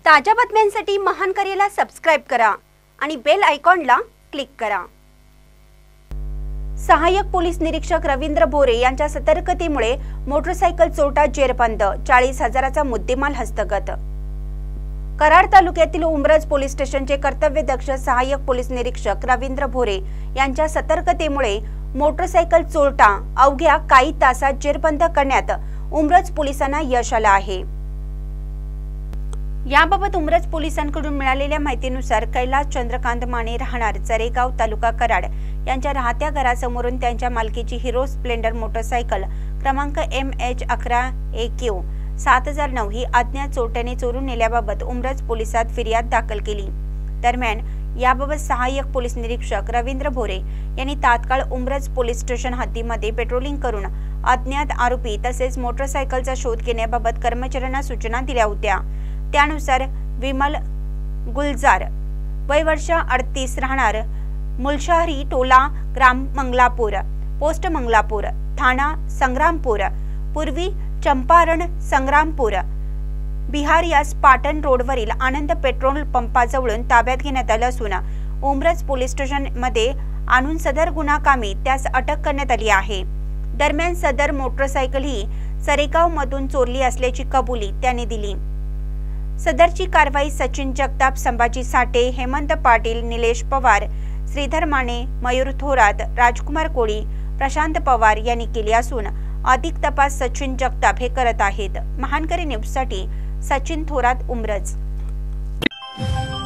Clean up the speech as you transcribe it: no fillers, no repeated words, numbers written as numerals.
ताज्या बातम्यांसाठी महानकरेला सबस्क्राइब करा आणि बेल आयकॉनला क्लिक करा। सहाय्यक पोलीस निरीक्षक रवींद्र भोरे यांच्या सतर्कतेमुळे मोटरसायकल चोरटा जेरबंद, 40,000चा मुद्देमाल हस्तगत। कराड तालुक्यातील उमरज पोलीस स्टेशनचे कर्तव्यदक्ष सहाय्यक पोलीस निरीक्षक रवींद्र भोरे यांच्या सतर्कतेमुळे मोटरसायकल चोरटा अवघ्या काही तासात जेरबंद करण्यात उमरज पोलिसांना यश आले आहे। याबाबत उमरज पोलिसांकडून मिळालेल्या माहितीनुसार कैलास चंद्रकांत माने राहणार चरेगाव तालुका कराड यांच्या राहत्या घरासमोरून त्यांच्या मालकीची हिरो स्प्लेंडर मोटरसायकल क्रमांक MH11AQ 7009 ही अज्ञात चोरट्याने चोरून नेल्याबाबत उमरज पोलिसात फिर्याद दाखल केली। दरम्यान याबाबत सहाय्यक पोलीस निरीक्षक रवींद्र भोरे यांनी तात्काळ उमरज पोलीस स्टेशन हद्दीमध्ये पेट्रोलिंग करून अज्ञात आरोपी तसेच मोटरसायकलचा शोध घेण्याबाबत कर्मचाऱ्यांना सूचना दिल्या होत्या। त्यानुसार विमल गुलजार वय वर्ष 38 राहणार मुलशहरी टोला ग्राम मंगलापूर पोस्ट मंगलापूर थाना संग्रामपूर पूर्वी चंपारण संग्रामपूर बिहार यास पाटण रोडवरील आनंद पेट्रोल पंपाजवळून ताब्यात घेण्यात आले असून उमरज पोलीस स्टेशन मध्ये आणून सदर गुन्हा कामी त्यास अटक करण्यात आली आहे। दरम्यान सदर मोटरसायकल ही सरेगाव मधून चोरली असल्याची कबुली त्यांनी दिली। सदरची कारवाई सचिन जगताप, संभाजी साठे, हेमंत पाटील, निलेश पवार, श्रीधर माने, मयूर थोरात, राजकुमार कोळी, प्रशांत पवार यांनी केली असून अधिक तपास सचिन जगताप हे करत आहेत। महानकरी न्यूजसाठी सचिन थोरात, उमरज।